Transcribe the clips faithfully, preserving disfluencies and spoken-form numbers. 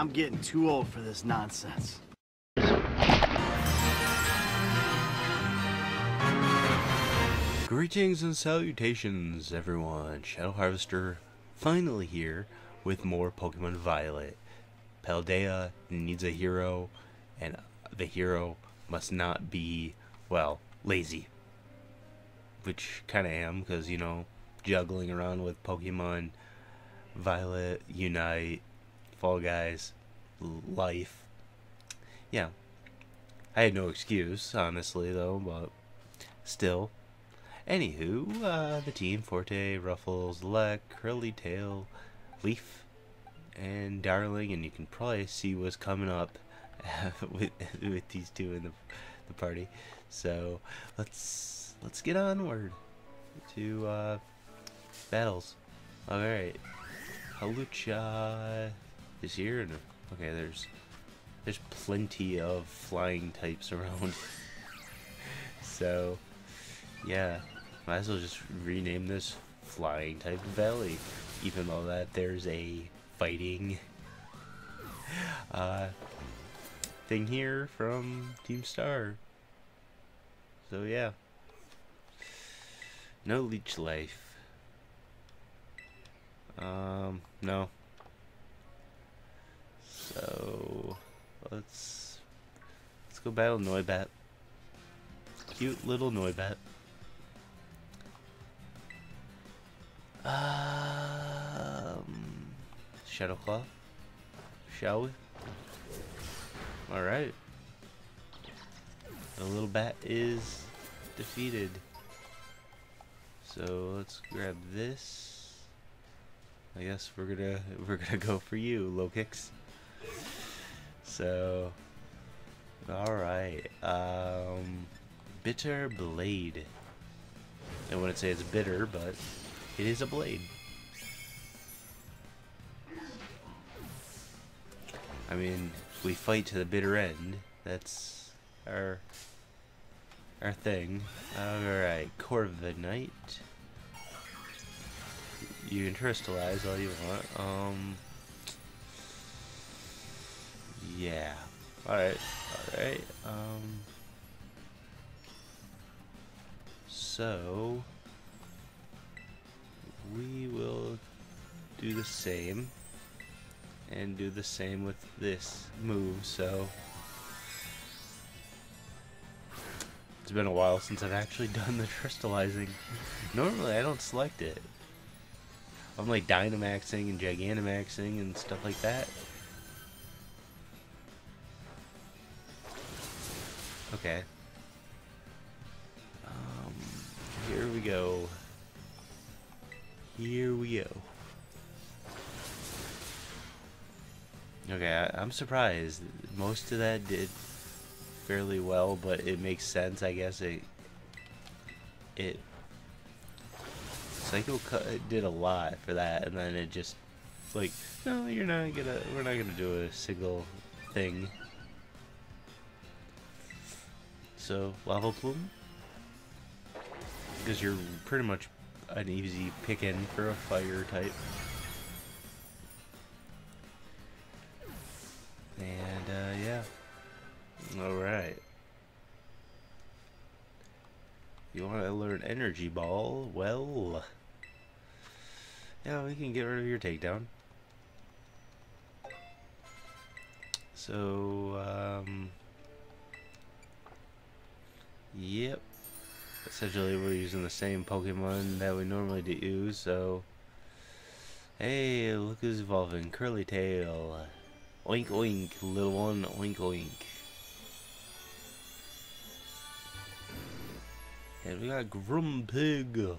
I'm getting too old for this nonsense. Greetings and salutations, everyone. Shadow Harvester finally here with more Pokemon Violet. Paldea needs a hero, and the hero must not be, well, lazy. Which kind of am, because, you know, juggling around with Pokemon Violet, Unite, Fall Guys, life. Yeah. I had no excuse, honestly, though, but still. Anywho, uh, the team, Forte, Ruffles, Lek, Curly Tail, Leaf, and Darling, and you can probably see what's coming up with with these two in the the party. So let's let's get onward to uh, battles. All right, Halucha is here, and okay, there's there's plenty of flying types around. So yeah, might as well just rename this Flying Type Valley, even though that there's a fighting uh, thing here from Team Star. So yeah, no leech life. Um, no. So let's let's go battle Noibat. Cute little Noibat. Um, Shadow Claw, shall we? All right. The little bat is defeated. So let's grab this. I guess we're gonna we're gonna go for you, Lokix. So, all right. Um, Bitter Blade. I wouldn't say it's bitter, but it is a blade. I mean, we fight to the bitter end. That's our our thing. Alright, Corviknight. You can crystallize all you want. Um Yeah. Alright, alright. Um So we will do the same and do the same with this move. So it's been a while since I've actually done the crystallizing. Normally I don't select it. I'm like Dynamaxing and Gigantamaxing and stuff like that. Okay. Um, here we go. Here we go. Okay, I, I'm surprised. Most of that did fairly well, but it makes sense. I guess it it Psycho Cut did a lot for that, and then it just like, no, you're not gonna. We're not gonna do a single thing. So Lava Plume, because you're pretty much an easy pick-in for a fire type. And, uh, yeah. Alright. You want to learn Energy Ball? Well, yeah, we can get rid of your takedown. So, um, yep. Essentially, we're using the same Pokemon that we normally do use, so... Hey, look who's evolving. Curly Tail. Oink oink, little one. Oink oink. And we got Grumpig.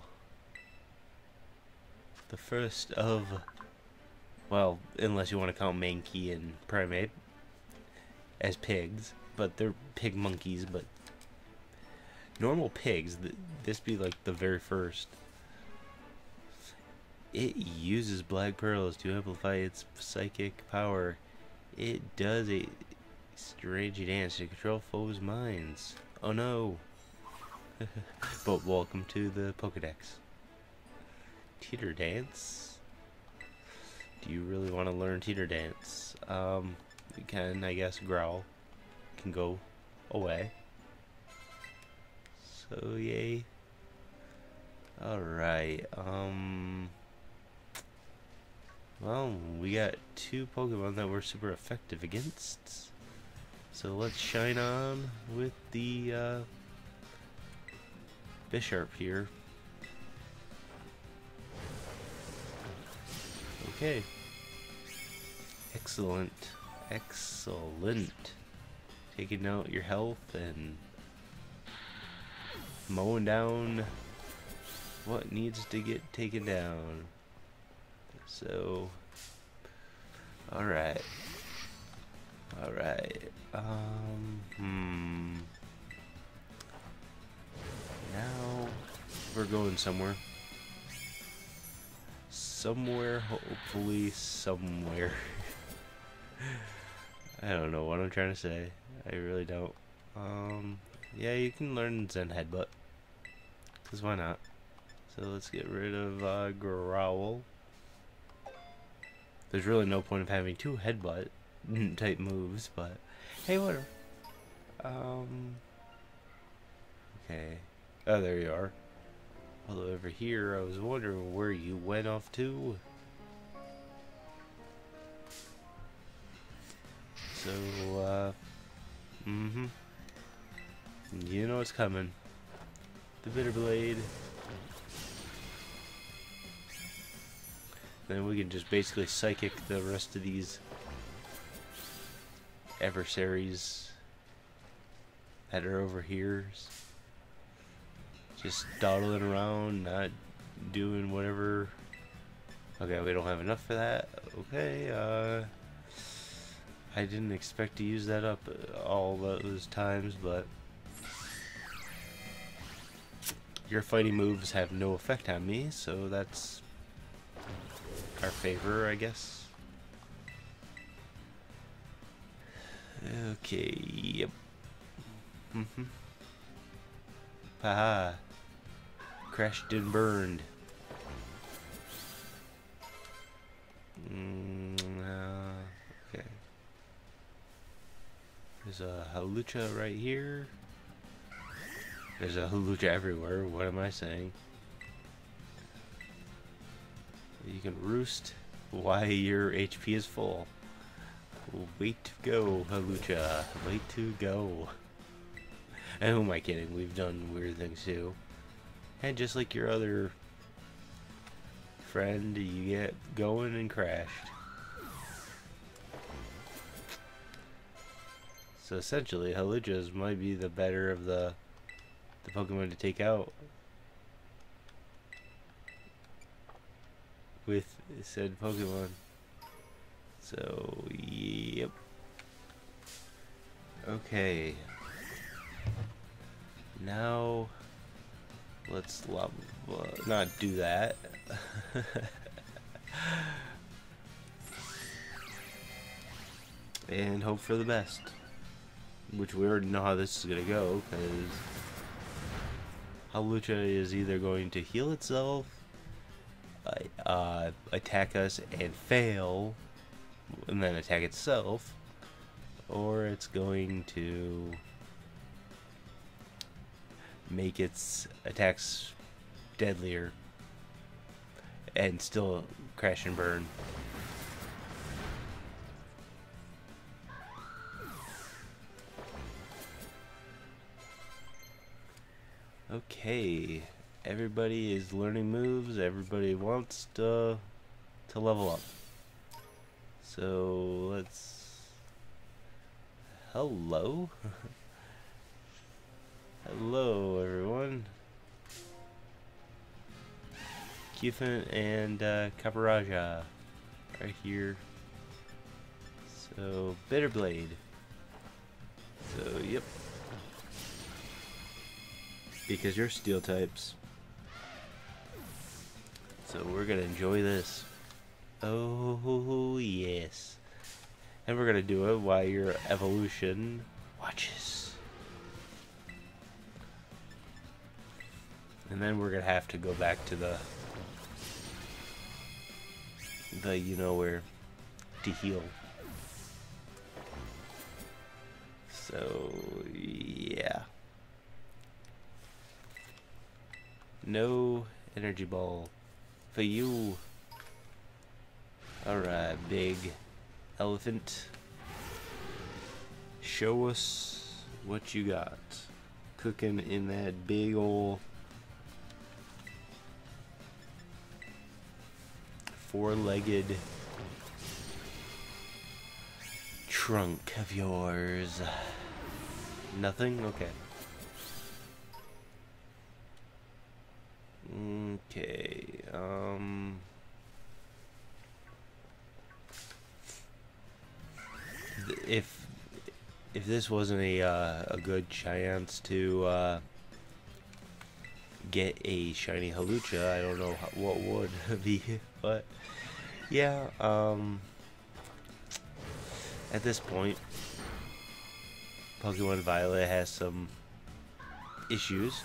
The first of... Well, unless you want to count Mankey and Primeape as pigs. But they're pig monkeys, but... Normal pigs, th this be like the very first. It uses Black Pearls to amplify its psychic power. It does a strange dance to control foes' minds. Oh no! But welcome to the Pokedex. Teeter Dance. Do you really want to learn Teeter Dance? Um, you can, I guess, Growl can go away. So, yay. Alright, um... well, we got two Pokemon that were super effective against. So let's shine on with the, uh... Bisharp here. Okay. Excellent. Excellent. Taking out your health and mowing down what needs to get taken down. So, alright. Alright. Um, hmm. Now, we're going somewhere. Somewhere, hopefully somewhere. I don't know what I'm trying to say. I really don't. Um, yeah, you can learn Zen Headbutt. Because why not? So let's get rid of uh, Growl. There's really no point of having two Headbutt type moves, but hey, whatever. Um, okay. Oh, there you are. Although over here, I was wondering where you went off to. So, uh, mm-hmm. You know what's coming. The Bitter Blade. Then we can just basically psychic the rest of these adversaries that are over here. Just dawdling around, not doing whatever. Okay, we don't have enough for that. Okay, uh... I didn't expect to use that up all those times, but your fighting moves have no effect on me, so that's our favor, I guess. Okay, yep. Mm-hmm. Haha. Crashed and burned. Mm, uh, okay. There's a Halucha right here. There's a Halucha everywhere. What am I saying? You can roost while your H P is full. Wait to go, Halucha. Wait to go. And who am I kidding? We've done weird things too. And just like your other friend, you get going and crashed. So essentially, Haluchas might be the better of the the Pokemon to take out with said Pokemon. So, yep. Okay. Now, let's love, uh, not do that. And hope for the best. Which we already know how this is going to go, because Halucha is either going to heal itself, uh, uh, attack us and fail, and then attack itself, or it's going to make its attacks deadlier and still crash and burn. Okay, everybody is learning moves. Everybody wants to to level up. So let's. Hello, hello, everyone. Kufin and uh, Caparaja are here. So Bitter Blade. So yep. Because you're steel types. So we're gonna enjoy this. Oh yes. And we're gonna do it while your evolution watches. And then we're gonna have to go back to the the you know where to heal. So yeah. No energy ball for you. Alright, big elephant. Show us what you got. Cooking in that big ol' four-legged trunk of yours. Nothing? Okay. Okay, um... if if this wasn't a uh, a good chance to uh, get a shiny Halucha, I don't know how, what would be, but yeah, um, at this point, Pokemon Violet has some issues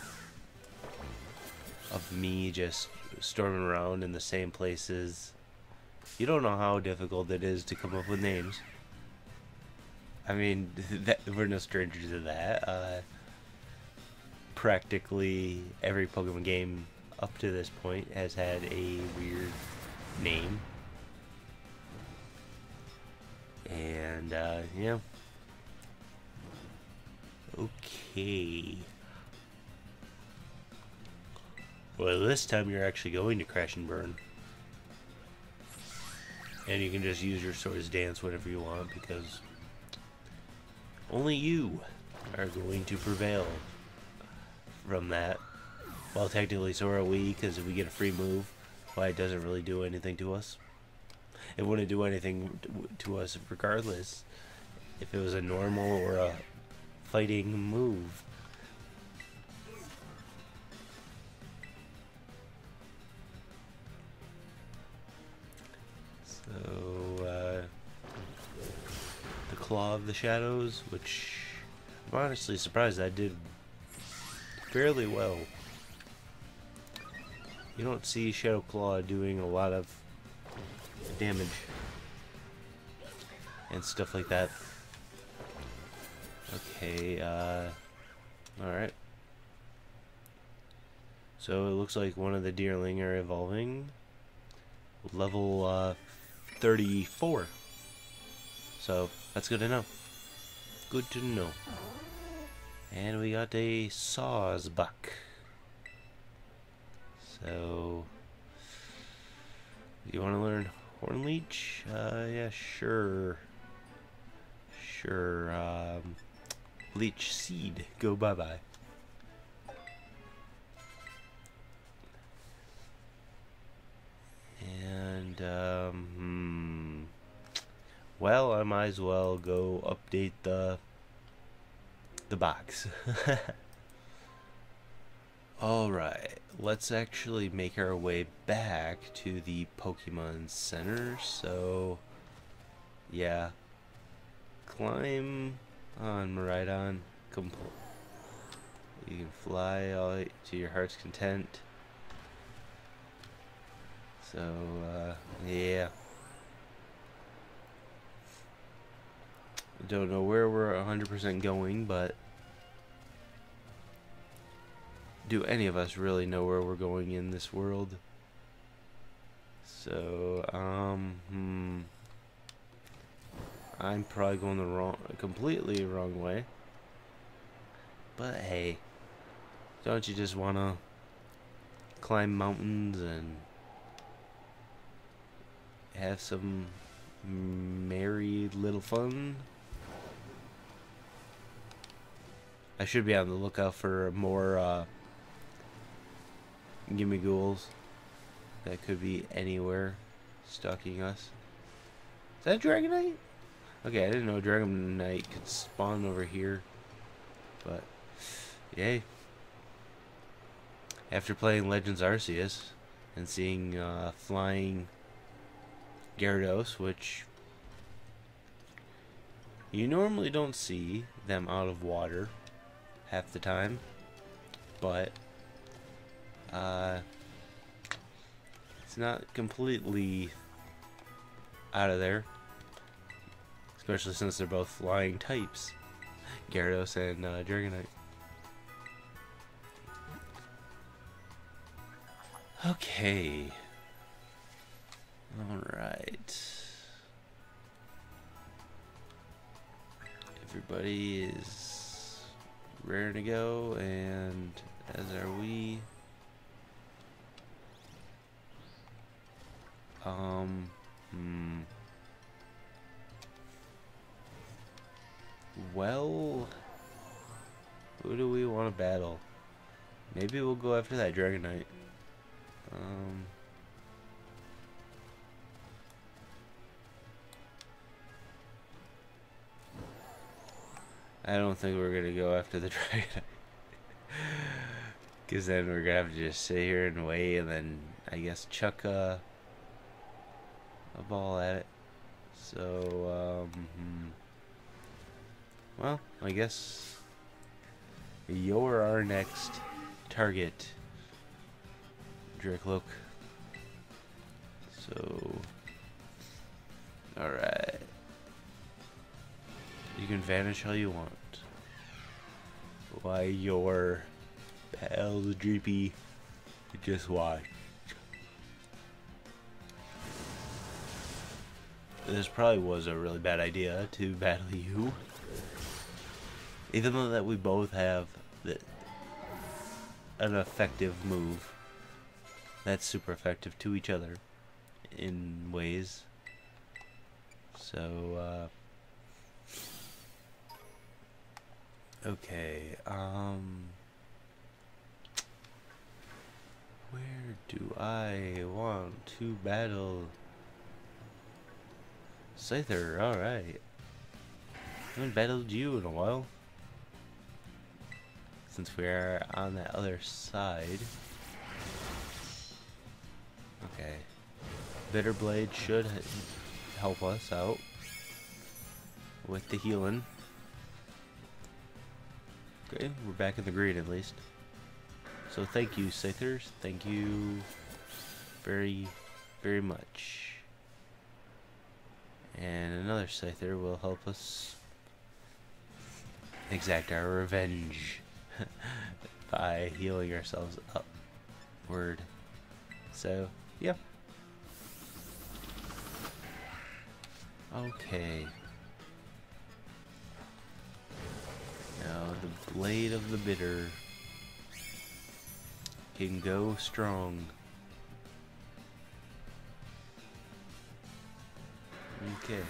of me just storming around in the same places. You don't know how difficult it is to come up with names. I mean, that, we're no strangers to that. Uh, practically every Pokemon game up to this point has had a weird name. And, uh, yeah. Okay. Well, this time you're actually going to Crash and Burn. And you can just use your Swords Dance whenever you want, because only you are going to prevail from that. Well, technically so are we, because if we get a free move, why, it doesn't really do anything to us. It wouldn't do anything to us regardless if it was a normal or a fighting move. So, uh, the Claw of the Shadows, which I'm honestly surprised that did fairly well. You don't see Shadow Claw doing a lot of damage and stuff like that. Okay, uh, alright. So it looks like one of the Deerling are evolving. Level, uh, thirty-four. So, that's good to know. Good to know. And we got a Sawsbuck. So, you want to learn Hornleech? Uh, yeah, sure. Sure, um, Leech Seed. Go bye-bye. And, um, hmm. Well, I might as well go update the, the box. Alright, let's actually make our way back to the Pokemon Center. So, yeah. Climb on, Miraidon. Compl you can fly all to your heart's content. So, uh, yeah. Don't know where we're one hundred percent going, but do any of us really know where we're going in this world? So, um, hmm. I'm probably going the wrong, completely wrong way. But hey, don't you just want to climb mountains and have some merry little fun? I should be on the lookout for more uh, gimme ghouls that could be anywhere stalking us. Is that Dragonite? Okay, I didn't know Dragonite could spawn over here, but yay. After playing Legends Arceus and seeing uh, flying Gyarados, which you normally don't see them out of water half the time, but uh, it's not completely out of there. Especially since they're both flying types. Gyarados and uh, Dragonite. Okay. Alright. Everybody is raring to go, and as are we. Um, hmm. Well, who do we want to battle? Maybe we'll go after that Dragonite. Um, I don't think we're gonna go after the Dragonite. Because then we're gonna have to just sit here and wait, and then I guess chuck a, a ball at it. So, um, hmm. Well, I guess you're our next target, Dracloak. So, alright. You can vanish all you want. Why, your pal Dreepy, just watch. This probably was a really bad idea to battle you. Even though that we both have the, an effective move that's super effective to each other in ways. So, uh, okay, um, where do I want to battle? Scyther, alright. I haven't battled you in a while. Since we are on that other side. Okay. Bitter Blade should help us out with the healing. Okay, we're back in the green at least. So thank you, Scythers. Thank you very, very much. And another Scyther will help us exact our revenge by healing ourselves upward. So, yeah. Okay. Now, the Blade of the Bitter can go strong. Okay.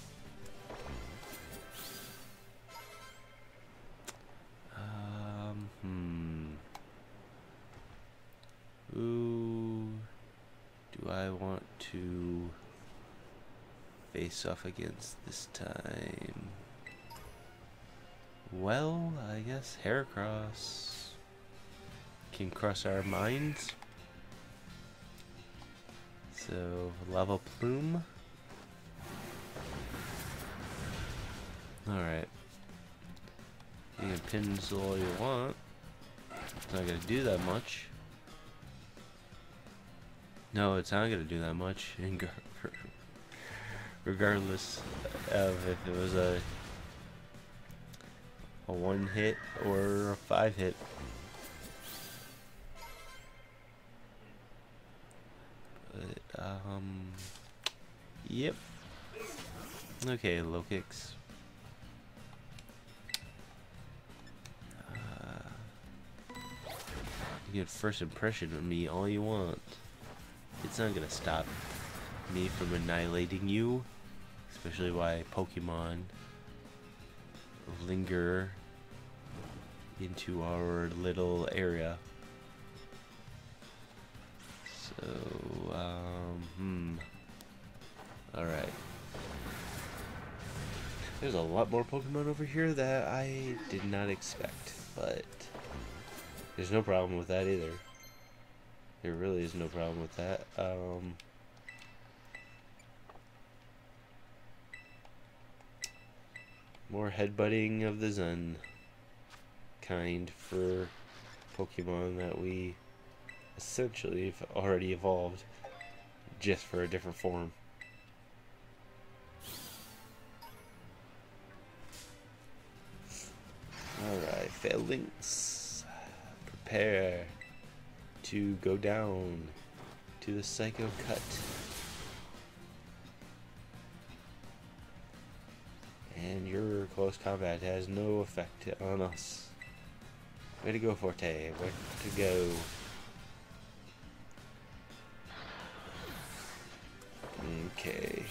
Um, hmm. Who do I want to face off against this time? Well, I guess Heracross can cross our minds. So, Lava Plume. Alright. You can pencil all you want. It's not gonna do that much. No, it's not gonna do that much. Regardless of if it was a a one hit or a five hit. But, um, yep. Okay, low kicks. Uh, you get first impression of me all you want. It's not gonna stop me from annihilating you, especially why Pokemon linger into our little area. So, um, hmm. Alright. There's a lot more Pokemon over here that I did not expect, but there's no problem with that either. There really is no problem with that. Um, more headbutting of the Zen kind for Pokemon that we essentially have already evolved, just for a different form. Lynx, prepare to go down to the Psycho Cut. And your close combat has no effect on us. Way to go, Forte. Way to go. Okay.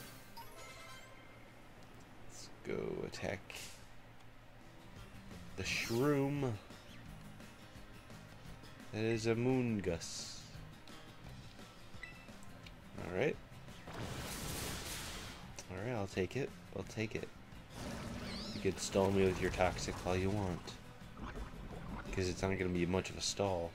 Let's go attack the Shroom. That is a Moongus. Alright. Alright, I'll take it. I'll take it. You can stall me with your toxic all you want. Because it's not going to be much of a stall.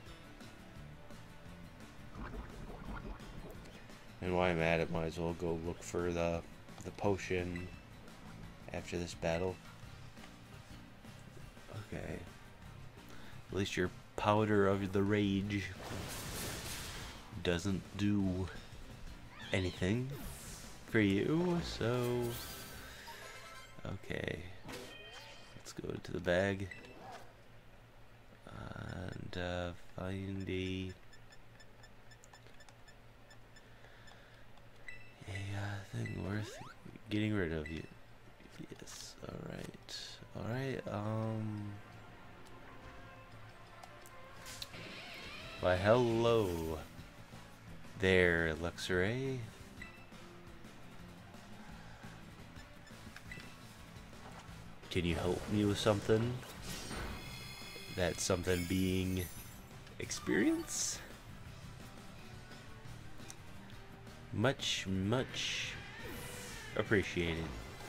And while I'm at it, might as well go look for the, the potion after this battle. Okay. At least your powder of the rage doesn't do anything for you, so okay, let's go into the bag and uh, find a a uh, thing worth getting rid of. You, yes. All right, all right. Um. Why, hello there, Luxray. Can you help me with something? That something being experience? Much, much appreciated.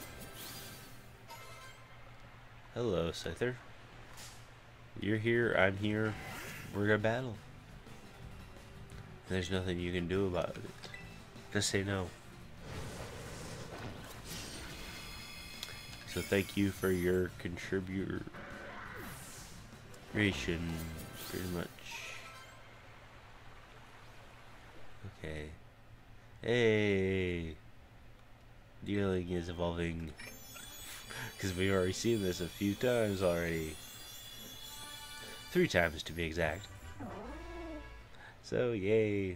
Hello, Scyther. You're here, I'm here, we're gonna battle. There's nothing you can do about it. Just say no. So thank you for your contribution, pretty much. Okay. Hey! Dealing is evolving. Because we've already seen this a few times already. Three times to be exact. So, yay.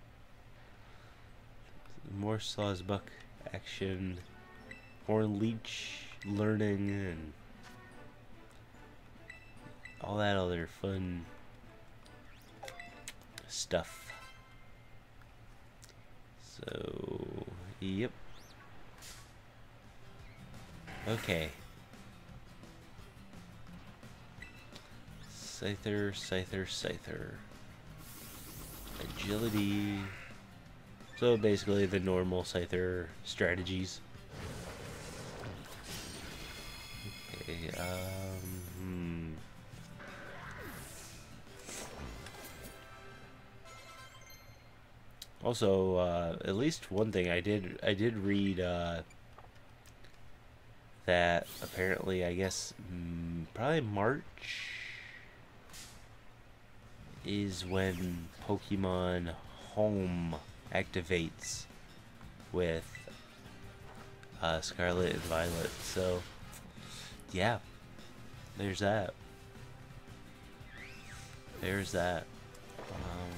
More Sawsbuck action. Horn Leech learning and all that other fun stuff. So, yep. Okay. Scyther, Scyther, Scyther. Agility. So basically the normal Scyther strategies. Okay, um, hmm. Also, uh, at least one thing I did, I did read, uh, that apparently, I guess, mm, probably March is when Pokemon Home activates with uh, Scarlet and Violet. So, yeah, there's that. There's that. Um,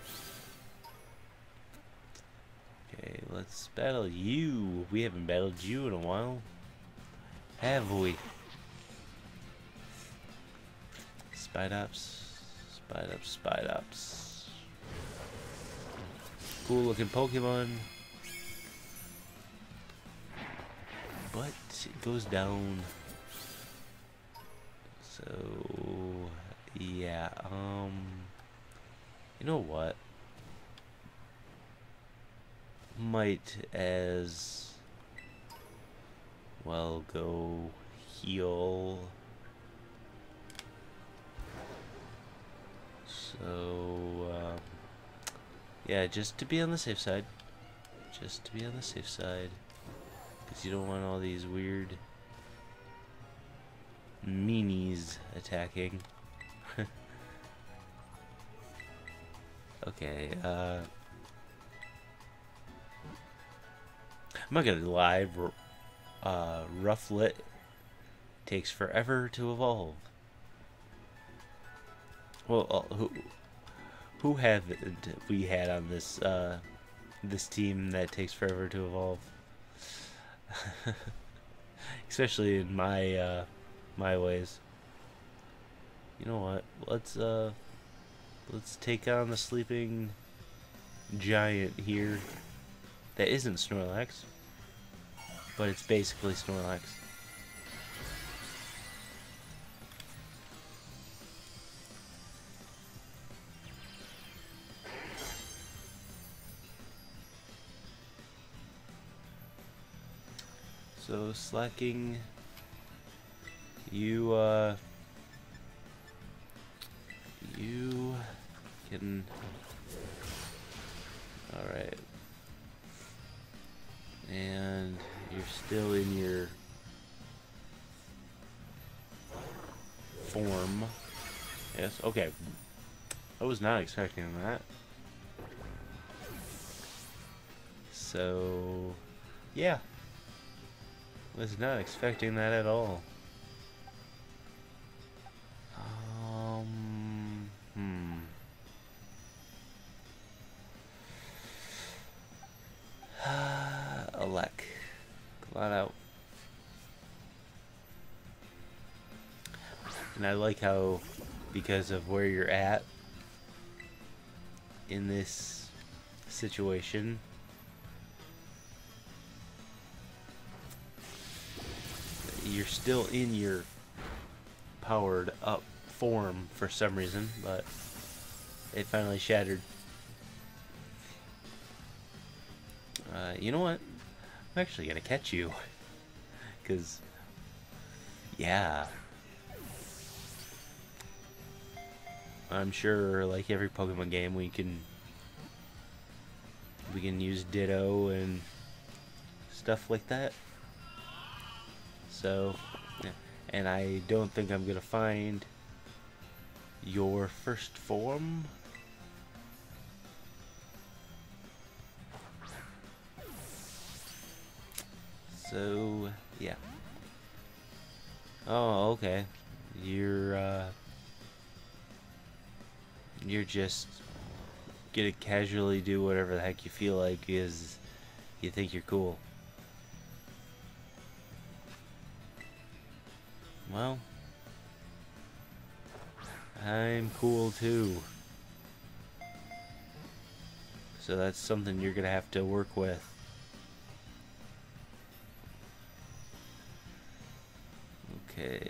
okay, let's battle you. We haven't battled you in a while, have we? Spidops. Spidops, Spidops. Cool looking Pokemon. But it goes down. So yeah, um you know what? Might as well go heal. So, um, yeah, just to be on the safe side. Just to be on the safe side. Because you don't want all these weird meanies attacking. Okay, uh... I'm not gonna lie, uh, Rufflet takes forever to evolve. Well, uh, who who haven't we had on this uh, this team that takes forever to evolve? Especially in my uh, my ways. You know what? Let's uh let's take on the sleeping giant here. That isn't Snorlax, but it's basically Snorlax. So slacking, you uh, you can. All right, and you're still in your form. Yes. Okay. I was not expecting that. So, yeah. Was not expecting that at all. Um, hmm. Alec. Glad out. And I like how, because of where you're at in this situation, you're still in your powered up form for some reason, but it finally shattered. Uh, you know what? I'm actually gonna catch you. Because, yeah. I'm sure, like every Pokemon game, we can we can use Ditto and stuff like that. So, yeah. And I don't think I'm gonna find your first form. So, yeah. Oh, okay. You're, uh... You're just gonna casually do whatever the heck you feel like because you think you're cool. Well, I'm cool too. So that's something you're gonna have to work with. Okay.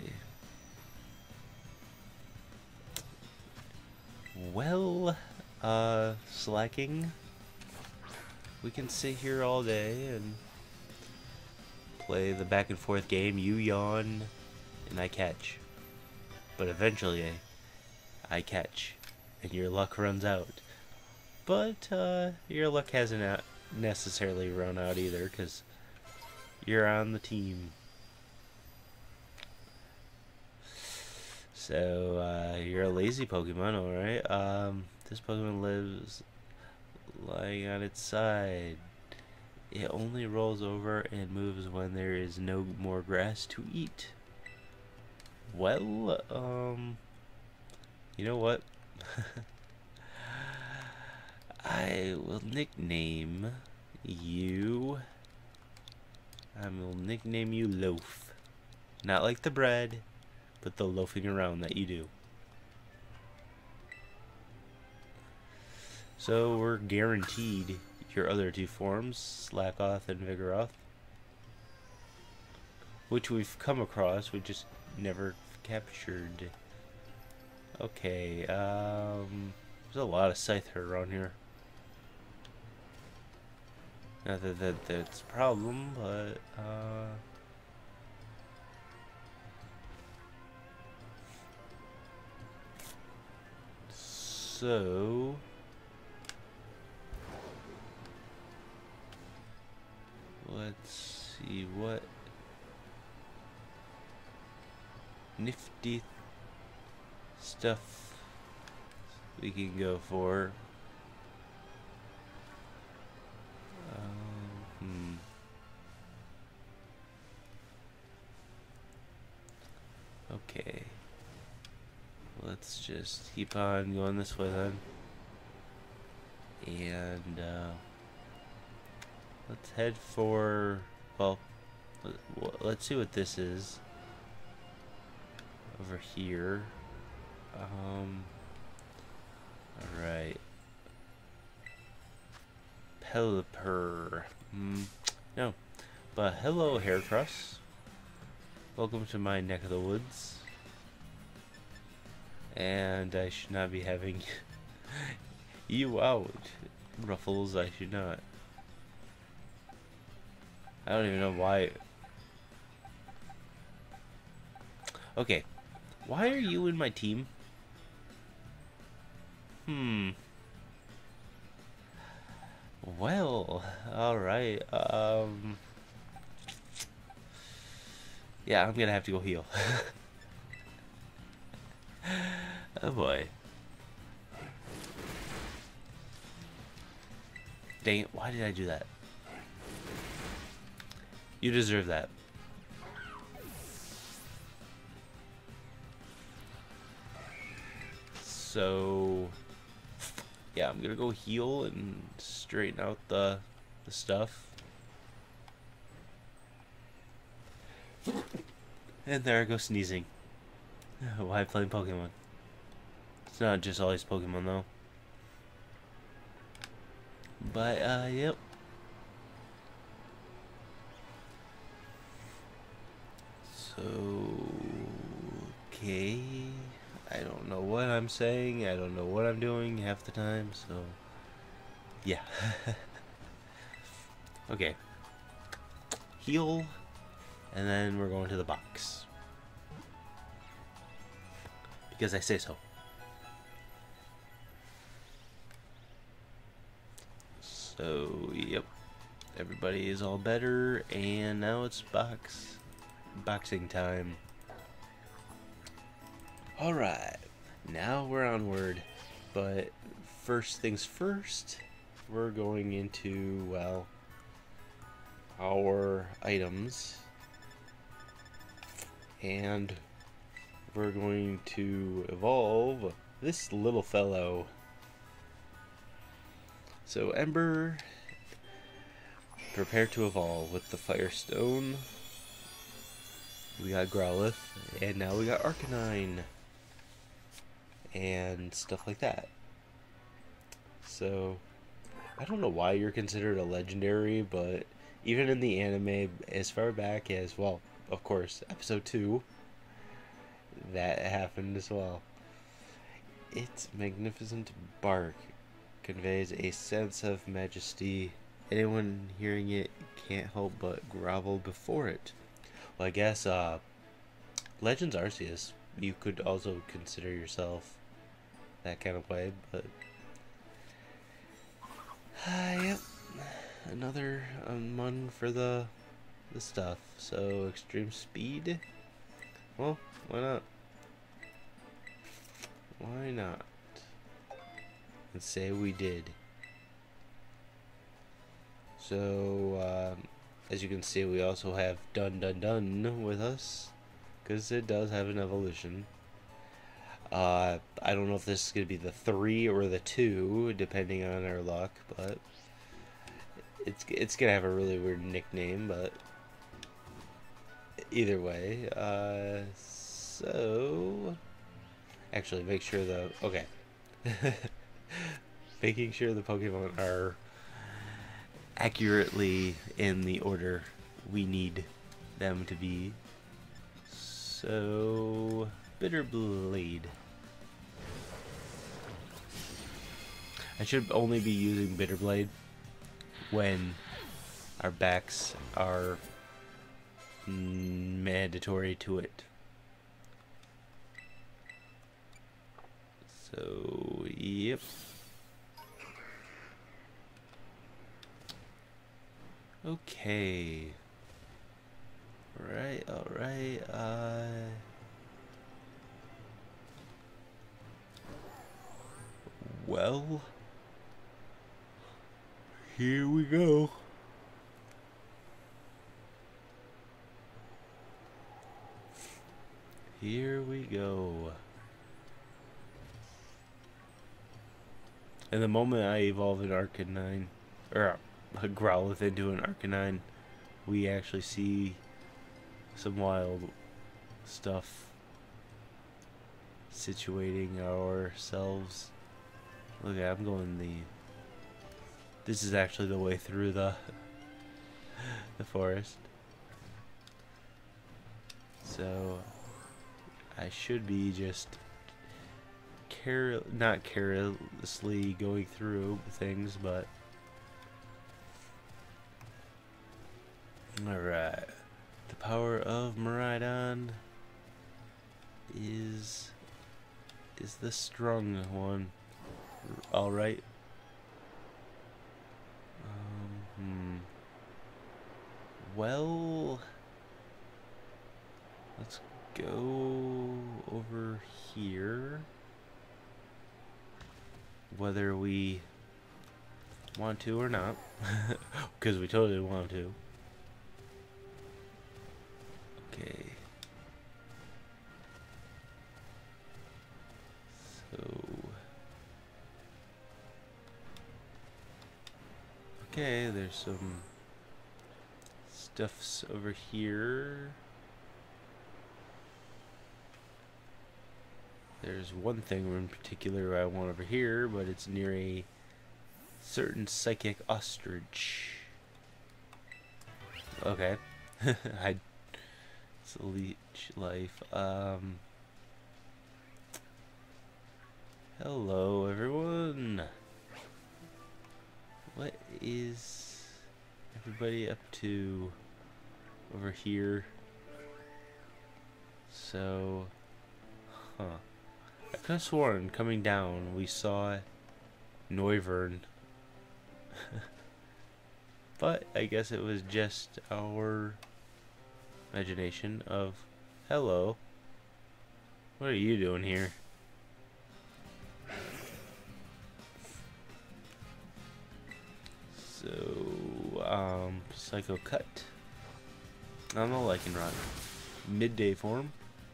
Well, uh, slacking. We can sit here all day and play the back and forth game. You yawn and I catch. But eventually I catch and your luck runs out. But uh, your luck hasn't necessarily run out either because you're on the team. So, uh, you're a lazy Pokemon, alright. Um, this Pokemon lives lying on its side. It only rolls over and moves when there is no more grass to eat. Well, um, you know what? I will nickname you. I will nickname you Loaf. Not like the bread, but the loafing around that you do. So we're guaranteed your other two forms, Slackoth and Vigoroth, which we've come across, we just never captured. Okay, um, there's a lot of Scyther around here. Not that, that that's a problem, but, uh... So... Let's see what nifty stuff we can go for. Um, hmm. Okay. let's just keep on going this way then. And uh, let's head for, well, let's see what this is over here. Um, alright. Pelipper. Mm, no. But hello, Haircross. Welcome to my neck of the woods. And I should not be having you out, Ruffles. I should not. I don't even know why. Okay. Why are you in my team? Hmm. Well, alright. Um. Yeah, I'm gonna have to go heal. Oh boy. Dang it, why did I do that? You deserve that. So yeah, I'm gonna go heal and straighten out the the stuff. And there I go sneezing. Why playing Pokemon? It's not just all these Pokemon though. But uh yep. So okay. I don't know what I'm saying, I don't know what I'm doing half the time, so yeah. Okay. Heal, and then we're going to the box. Because I say so. So, yep. Everybody is all better, and now it's box. Boxing time. Alright. Now we're onward. But first things first, we're going into, well, our items. And we're going to evolve this little fellow. So Ember, prepare to evolve with the Firestone. We got Growlithe, and now we got Arcanine, and stuff like that. So I don't know why you're considered a legendary, but even in the anime, as far back as, well, of course, episode two, that happened as well. Its magnificent bark conveys a sense of majesty. Anyone hearing it can't help but grovel before it. Well, I guess uh, Legends Arceus, you could also consider yourself that kind of way, but uh, yep, another um, one for the the stuff. So extreme speed. Well, why not? Why not? And say we did. So, um, as you can see, we also have Dun Dun Dun with us, because it does have an evolution. Uh, I don't know if this is going to be the three or the two, depending on our luck, but it's it's going to have a really weird nickname, but either way, uh, so, actually make sure the, okay, making sure the Pokemon are accurately in the order we need them to be. So, Bitter Blade. I should only be using Bitter Blade when our backs are mandatory to it. So, yep. Okay. Alright, alright, uh... well... here we go. Here we go. And the moment I evolve an Arcanine, or a Growlithe into an Arcanine, we actually see some wild stuff situating ourselves. Look, I'm going the... This is actually the way through the the forest. So I should be just care not carelessly going through things, but alright. The power of Miraidon is is the strong one. Alright. Um, hmm. Well, let's go over here. Whether we want to or not, because we totally want to. Okay. So. Okay, there's some stuffs over here. There's one thing in particular I want over here, but it's near a certain psychic ostrich. Okay. I it's a leech life. Um Hello everyone. What is everybody up to over here? So, huh. I could have sworn coming down we saw Noivern. But I guess it was just our imagination of, hello, what are you doing here? So, um, Psycho Cut. I'm not liking Rock. Midday form.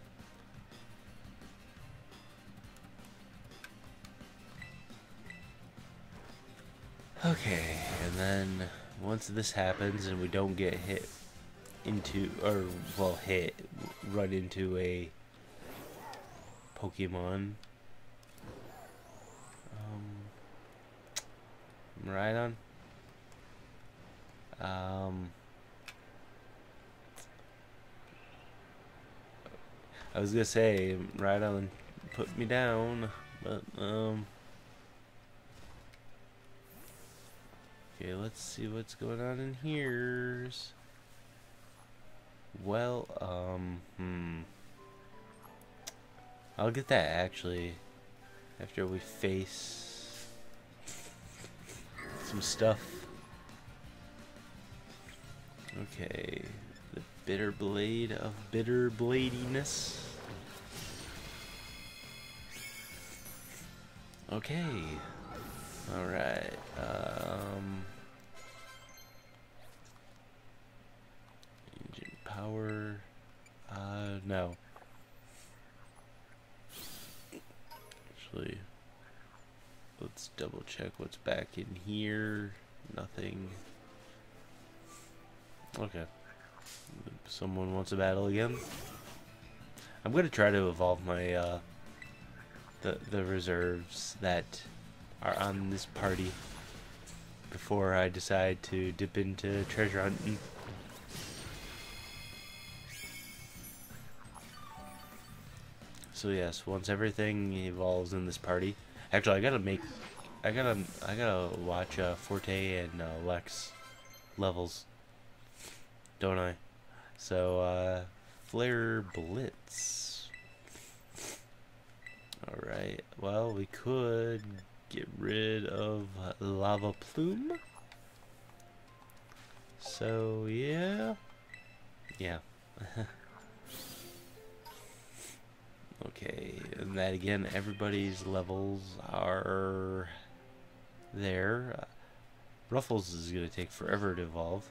Okay, and then once this happens and we don't get hit into, or, well, hit, run into a Pokemon. Um, Miraidon. Um, I was gonna say, Miraidon put me down, but, um, okay, let's see what's going on in here. Well, um, hmm. I'll get that actually after we face some stuff. Okay, the bitter blade of bitter bladiness. Okay, all right. Um, engine power. Uh, no. Actually, let's double check what's back in here. Nothing. Okay. Someone wants a battle again. I'm gonna try to evolve my uh, the the reserves that are on this party before I decide to dip into treasure hunting. So yes, once everything evolves in this party, actually I gotta make, I gotta I gotta watch uh, Forte and uh, Lex levels. Don't I? So, uh, Flare Blitz. Alright, well, we could get rid of Lava Plume. So, yeah. Yeah. Okay, and that again, everybody's levels are there. Uh, Ruffles is going to take forever to evolve.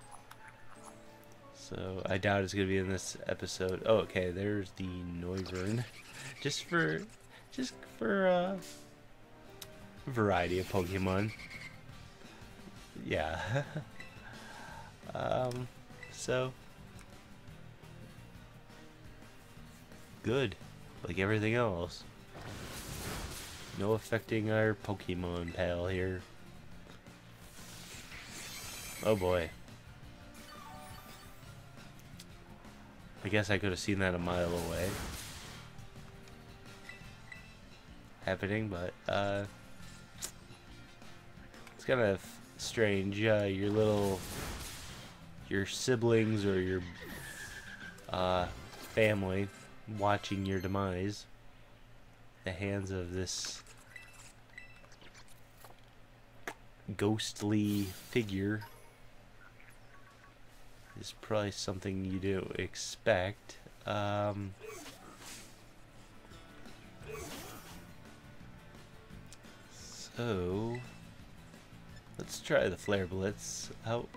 So I doubt it's gonna be in this episode. Oh, okay. There's the Noivern. Just for, just for uh, variety of Pokemon. Yeah. um, so good, like everything else. No affecting our Pokemon pal here. Oh boy. I guess I could have seen that a mile away happening, but uh, it's kind of strange. Uh, your little, your siblings or your uh, family watching your demise at the hands of this ghostly figure is probably something you don't expect. Um, so let's try the Flare Blitz out.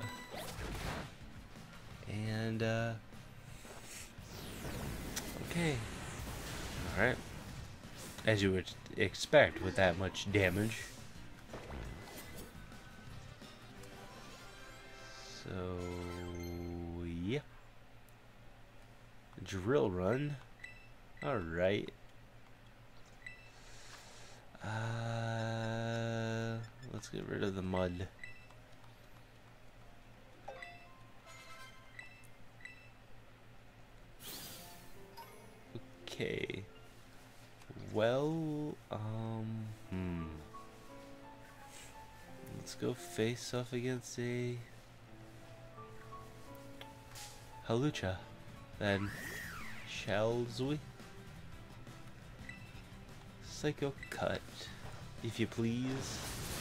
And uh, okay, all right. As you would expect with that much damage. So yeah, drill run. All right. Uh, let's get rid of the mud. Okay. Well, um, hmm. Let's go face off against a Halucha, then, shall we? Psycho Cut, if you please.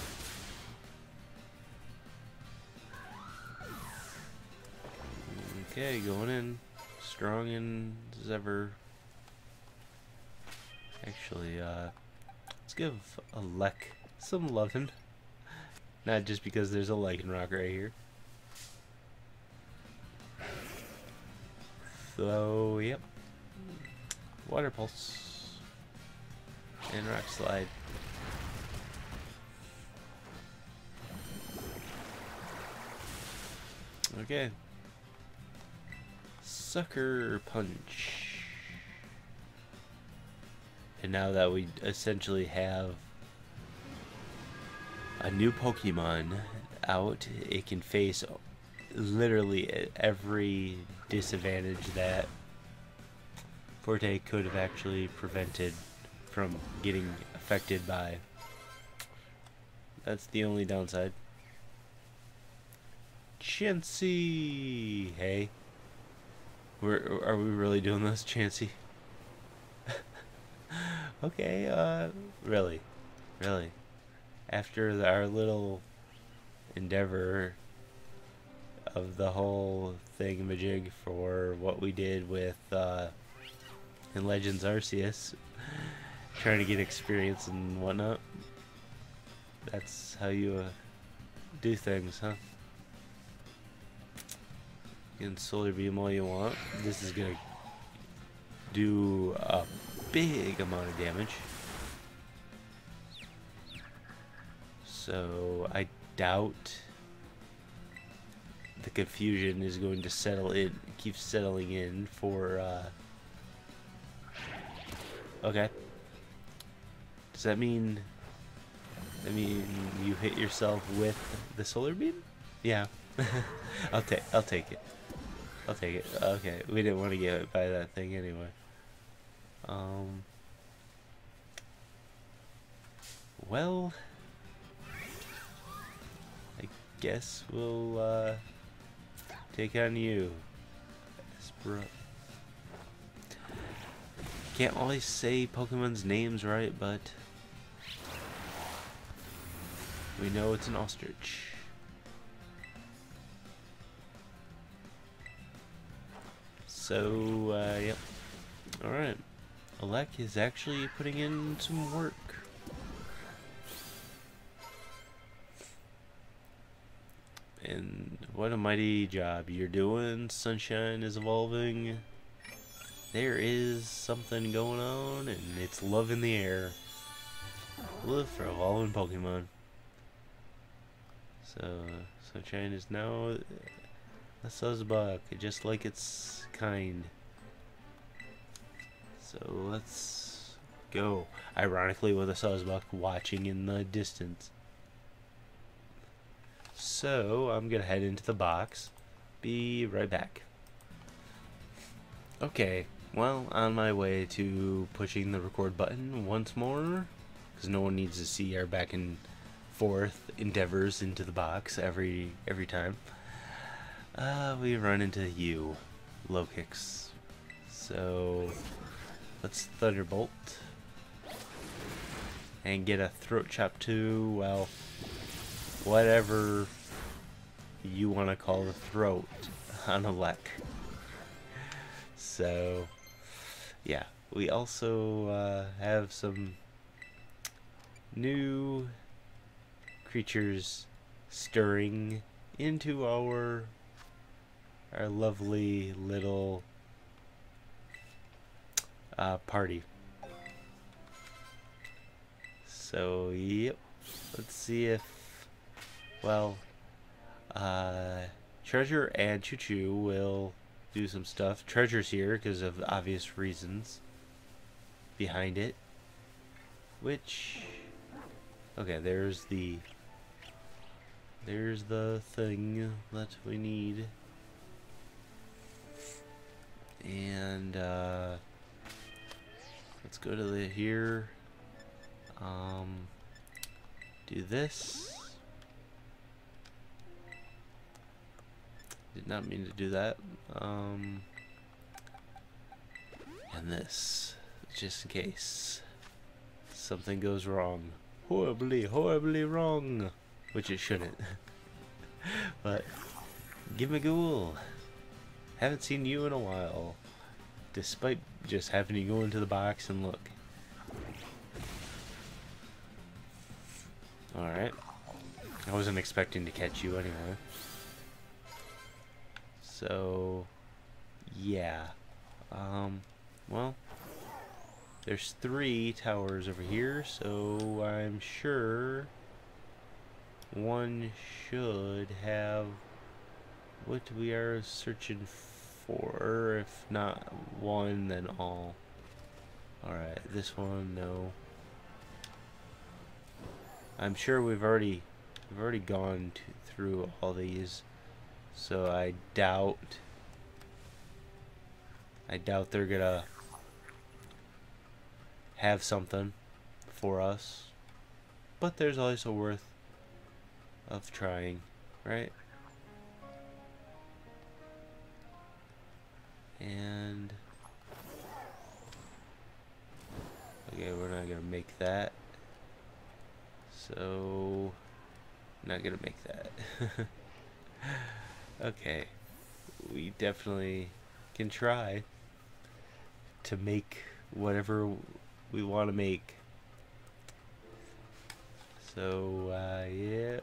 Okay, going in, strong and as ever. Actually, uh, let's give a Lek some lovin'. Not just because there's a Lycanroc right here. So, yep. Water Pulse. And Rock Slide. Okay. Sucker Punch. And now that we essentially have a new Pokemon out, it can face literally every disadvantage that Forte could have actually prevented from getting affected by. That's the only downside. Chansey! Hey. We're, are we really doing this, Chansey? Okay, uh, really? Really? After the, our little endeavor of the whole thingamajig for what we did with, uh, in Legends Arceus, trying to get experience and whatnot. That's how you uh, do things, huh? You can Solar Beam all you want. This is gonna do a big amount of damage. So I doubt the confusion is going to settle in, keep settling in for, uh, okay. Does that mean, I mean, you hit yourself with the Solar Beam? Yeah. I'll take, I'll take it. I'll take it. Okay, we didn't want to get hit by that thing anyway. Um, well, I guess we'll, uh, take on you. Espero. Can't always say Pokemon's names right, but we know it's an ostrich. So, uh, yep. Alright. Alec is actually putting in some work. And what a mighty job you're doing. Sunshine is evolving. There is something going on, and it's love in the air. live for evolving Pokemon. So, Sunshine is now a Suzzbuck, just like its kind. So let's go. Ironically, with a Suzzbuck watching in the distance. So I'm gonna head into the box. Be right back. Okay, well, on my way to pushing the record button once more, because no one needs to see our back and forth endeavors into the box every every time. Uh, we run into you, low kicks. So let's Thunderbolt and get a Throat Chop too. Well, whatever you want to call the throat on a Lek. So yeah, we also uh, have some new creatures stirring into our our lovely little uh, party. So yep, let's see if, well, uh, Treasure and Choo Choo will do some stuff. Treasure's here because of obvious reasons behind it, which, okay, there's the there's the thing that we need. And uh, let's go to the here. Um, do this. Did not mean to do that. Um, and this, just in case something goes wrong, horribly, horribly wrong, which it shouldn't. But give me Ghoul. Haven't seen you in a while, despite just having to go into the box and look. Alright. I wasn't expecting to catch you anyway. So, yeah. Um, well, there's three towers over here, so I'm sure one should have what we are searching for. If not one, then all. Alright, this one, no. I'm sure we've already we've already gone to, through all these, so I doubt I doubt they're gonna have something for us. But there's always a worth of trying, right? And okay, we're not gonna make that. So, not gonna make that. Okay, we definitely can try to make whatever we want to make. So, uh, yeah.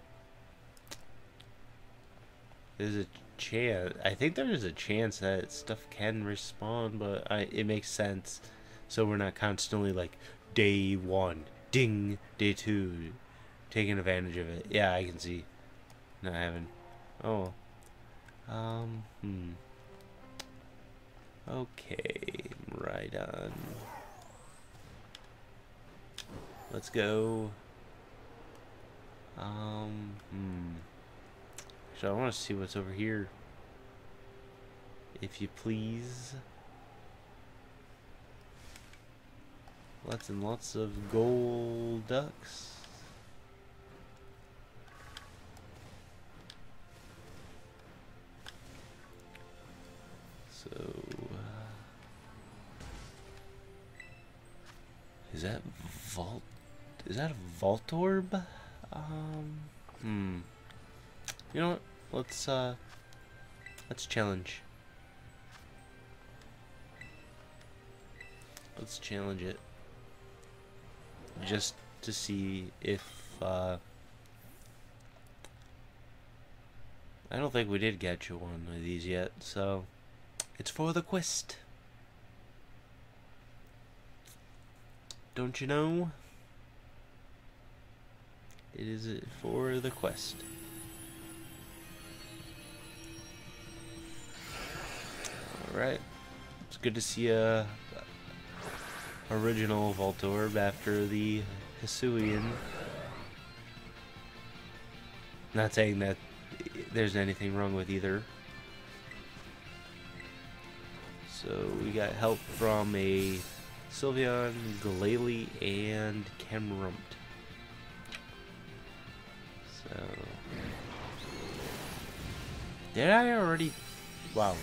There's a chance. I think there is a chance that stuff can respawn, but I, it makes sense. So we're not constantly like, day one, ding, day two, taking advantage of it. Yeah, I can see. Not having. Oh. Um, hmm. Okay, right on. Let's go. Um, hmm. So I want to see what's over here. If you please. Lots and lots of gold ducks. So, uh, is that vault? Is that a vault orb? Um, hmm. You know what? Let's uh, let's challenge. Let's challenge it. Just to see if uh, I don't think we did get you one of these yet, so it's for the quest. Don't you know? it is for the quest. Alright. It's good to see a original Voltorb after the Hisuian. Not saying that there's anything wrong with either. So we got help from a Sylveon, Glalie, and Camerupt. So did I already? Wow.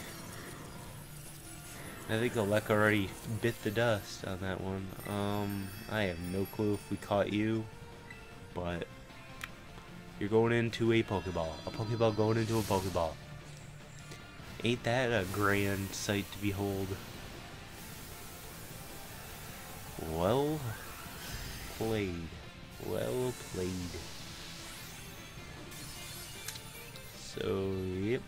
I think Alec already bit the dust on that one. Um, I have no clue if we caught you, but you're going into a Pokeball. A Pokeball going into a Pokeball. Ain't that a grand sight to behold? Well played. Well played. So, yep.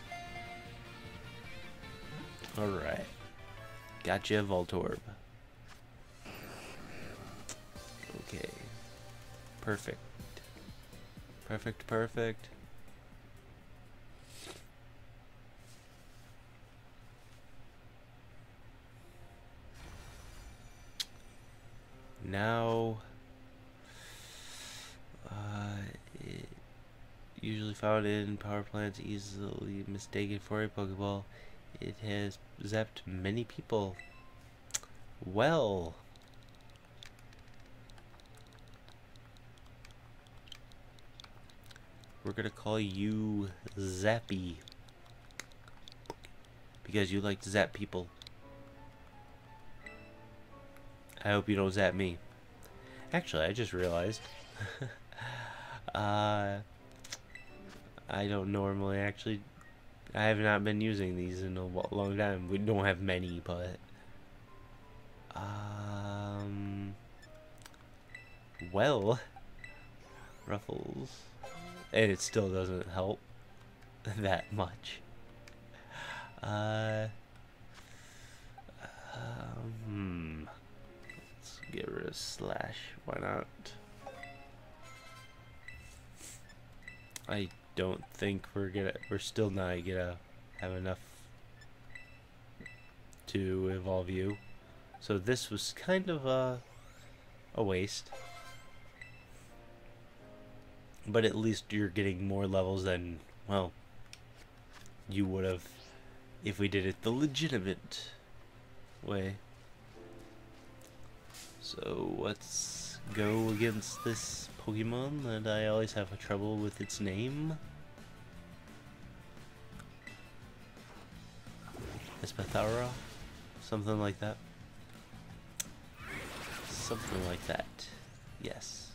Alright. Gotcha, Voltorb. Okay. Perfect. Perfect, perfect. Now, uh, it usually found in power plants, easily mistaken for a Pokeball. It has zapped many people. Well, we're gonna call you Zappy because you like to zap people. I hope you don't zap me. Actually, I just realized. uh, I don't normally actually. I have not been using these in a long time. We don't have many, but um, well, Ruffles, and it still doesn't help that much. Uh, um, let's get rid of Slash. Why not? I don't think we're gonna. We're still not gonna have enough to evolve you. So this was kind of a a waste. But at least you're getting more levels than, well, you would have if we did it the legitimate way. So let's go against this Pokemon that I always have trouble with its name. Espathara? Something like that. Something like that. Yes.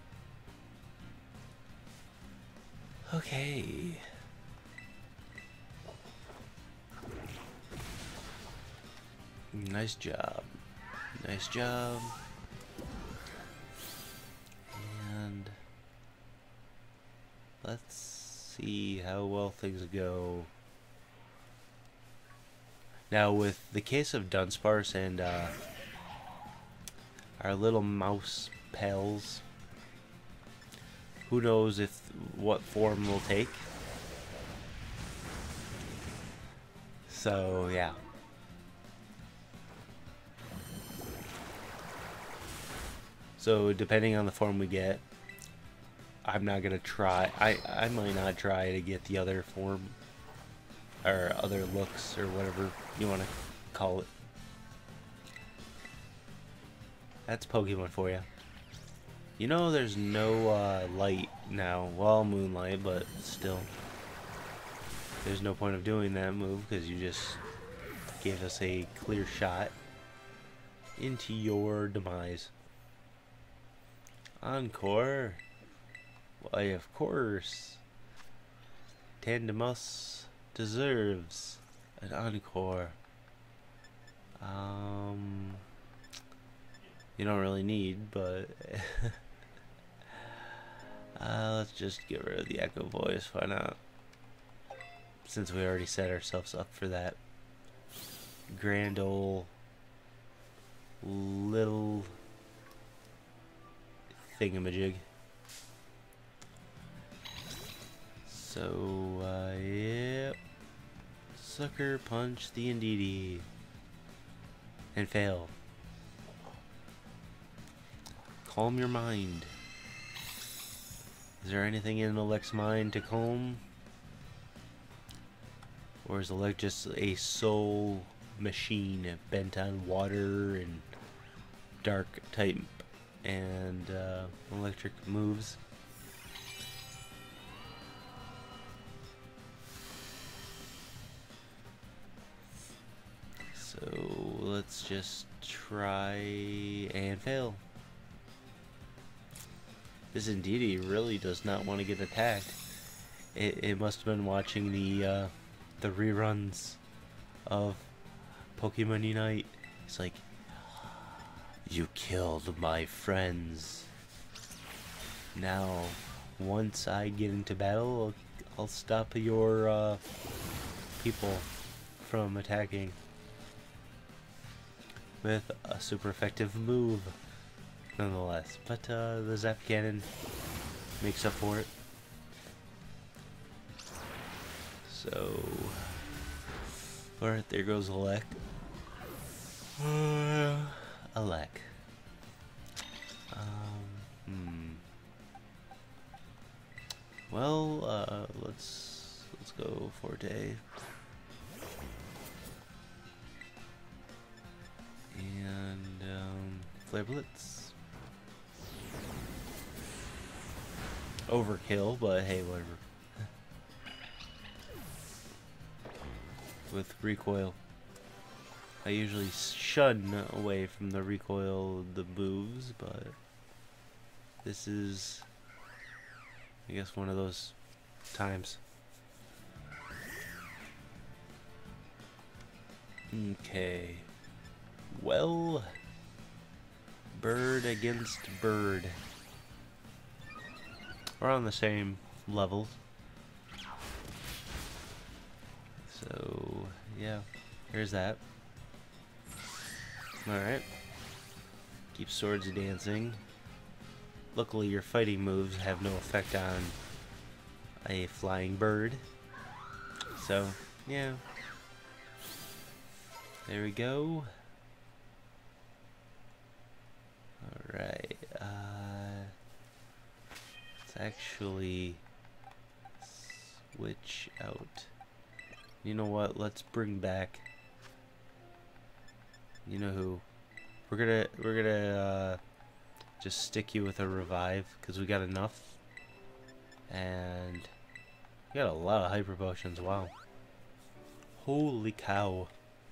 Okay. Nice job. Nice job. And let's see how well things go. Now with the case of Dunsparce and uh, our little mouse pals, who knows if what form will take. So yeah. So depending on the form we get, I'm not gonna try. I I might not try to get the other form or other looks or whatever you want to call it. That's Pokemon for you. You know, there's no uh, light now. Well, moonlight, but still, there's no point of doing that move because you just gave us a clear shot into your demise. Encore. Why, of course. Tandemus deserves an encore. Um, you don't really need, but uh, let's just get rid of the echo voice. Why not? Since we already set ourselves up for that grand ol' little thingamajig. So, uh, yep. Sucker punch the Indeedee. And fail. Calm your mind. Is there anything in Alec's mind to calm? Or is Alec just a soul machine bent on water and dark type and uh, electric moves? So let's just try and fail. This Indeedee really does not want to get attacked. It, it must have been watching the uh, the reruns of Pokemon Unite. It's like, you killed my friends. Now, once I get into battle, I'll, I'll stop your uh, people from attacking with a super effective move, nonetheless. But uh, the Zap Cannon makes up for it. So, alright, there goes Alec. Uh, Alec. Um, hmm. Well, uh, let's let's go Forte. And um, Flare Blitz. Overkill, but hey, whatever. With recoil. I usually shun away from the recoil of the moves, but this is, I guess, one of those times. Okay. Well, bird against bird. We're on the same level. So, yeah, here's that. Alright. Keep swords dancing. Luckily, your fighting moves have no effect on a flying bird. So, yeah. There we go. Alright. Uh, let's actually switch out. You know what? Let's bring back. You know who? We're gonna we're gonna uh, just stick you with a revive because we got enough, and we got a lot of hyper potions. Wow! Holy cow!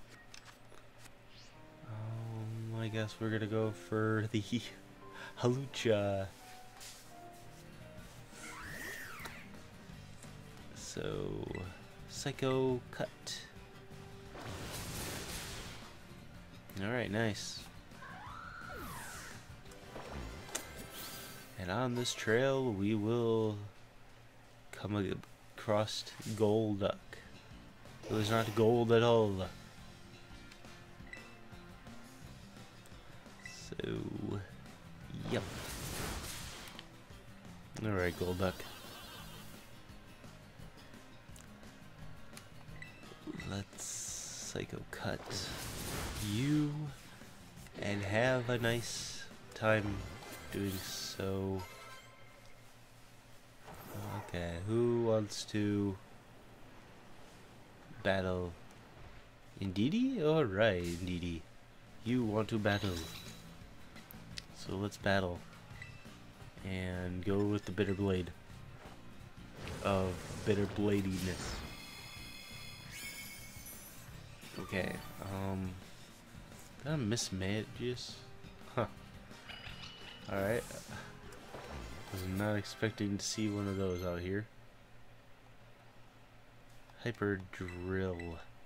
Um, I guess we're gonna go for the Halucha. So, Psycho Cut. Alright, nice. And on this trail, we will come across Golduck. It was not gold at all. So, yep. Alright, Golduck. Let's Psycho Cut you and have a nice time doing so. Okay, who wants to battle Indeedee? Alright, Indeedee. You want to battle. So let's battle. And go with the bitter blade of bitter bladiness. Okay, um did I miss Magius? Huh. Alright. Was not expecting to see one of those out here. Hyper Drill.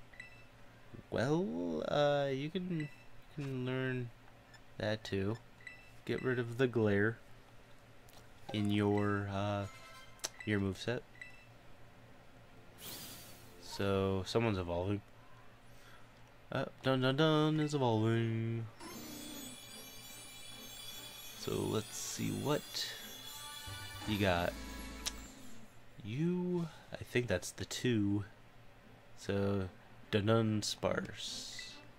Well, uh, you can, you can learn that too. Get rid of the glare in your, uh, your moveset. So, someone's evolving. Uh, dun dun dun is evolving. So let's see what you got. You, I think that's the two. So, Dunsparce.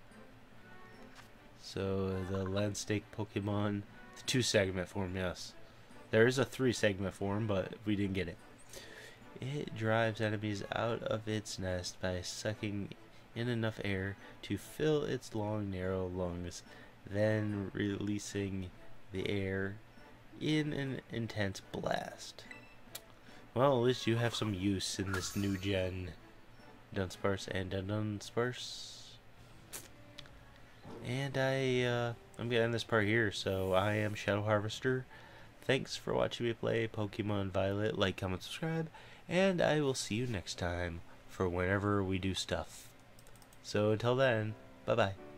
So, the land stake Pokemon. The two segment form, yes. There is a three segment form, but we didn't get it. It drives enemies out of its nest by sucking in enough air to fill its long, narrow lungs, then releasing the air in an intense blast. Well, at least you have some use in this new gen Dunsparce and Dunsparce. And I, uh, I'm gonna end this part here, so I am Shadow Harvester. Thanks for watching me play Pokemon Violet. Like, comment, subscribe, and I will see you next time for whenever we do stuff. So until then, bye-bye.